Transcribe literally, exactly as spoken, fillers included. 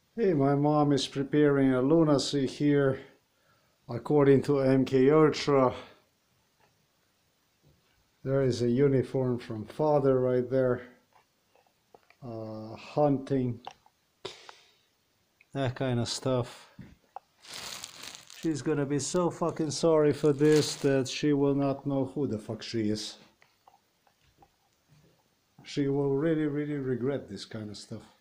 Hey, my mom is preparing a lunacy here according to M K Ultra. There is a uniform from father right there. Uh, hunting. That kind of stuff. She's gonna be so fucking sorry for this that she will not know who the fuck she is. She will really, really regret this kind of stuff.